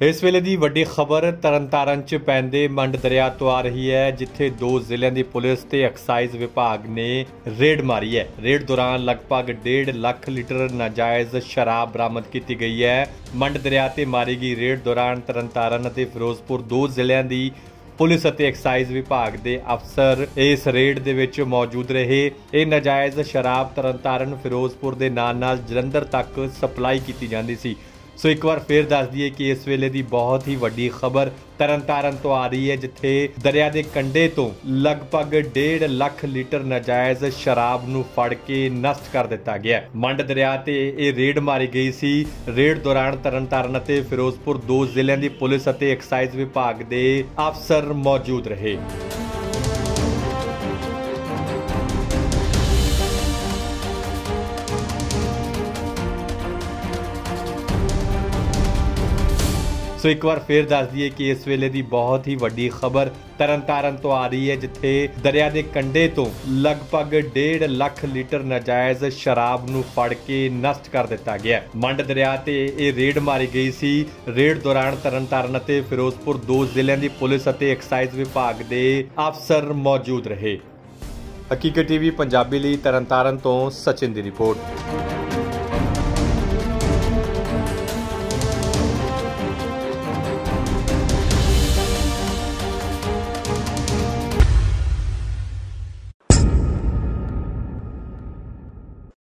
इस वेले की वड्डी खबर तरनतारन च पैंदे मंड दरिया तो आ रही है, जिथे 2 जिलों की पुलिस ते एक्साइज विभाग ने रेड मारी है। रेड दौरान लगभग 1.5 लाख लीटर नाजायज़ शराब बरामद की गई है। मंड दरिया ते मारी गई रेड दौरान तरनतारन ते फिरोजपुर 2 जिलों की पुलिस ਅਤੇ एक्साइज विभाग के अफसर इस रेड दे विच मौजूद रहे। ये नाजायज़ शराब तरनतारन फिरोजपुर के नाल जलंधर तक सप्लाई की जाती सी। सो एक बार फिर दस दिए कि इस वेले की बहुत ही वड्डी खबर तरनतारन तो आ रही है, जिथे दरिया के कंढे तो लगभग 1.5 लाख लीटर नाजायज़ शराब नूं फड़ के नष्ट कर दिता गया। मंड दरिया ते ये रेड मारी गई सी। रेड दौरान तरनतारन ते फिरोजपुर 2 जिलों की पुलिस ਅਤੇ एक्साइज विभाग के अफसर मौजूद रहे। सो एक बार फिर दस दिए कि इस वेले की बहुत ही वड्डी खबर तरनतारन तो आ रही है, जिथे दरिया के कंढे तो लगभग 1.5 लाख लीटर नाजायज़ शराब नूं फड़ के नष्ट कर दिता गया। मंड दरिया ते ये रेड मारी गई सी। रेड दौरान तरनतारन ते फिरोजपुर 2 जिलों की पुलिस ਅਤੇ एक्साइज विभाग के अफसर मौजूद रहे। हकीकत टीवी पंजाबी ਲਈ ਤਰਨਤਾਰਨ ਤੋਂ सचिन की रिपोर्ट।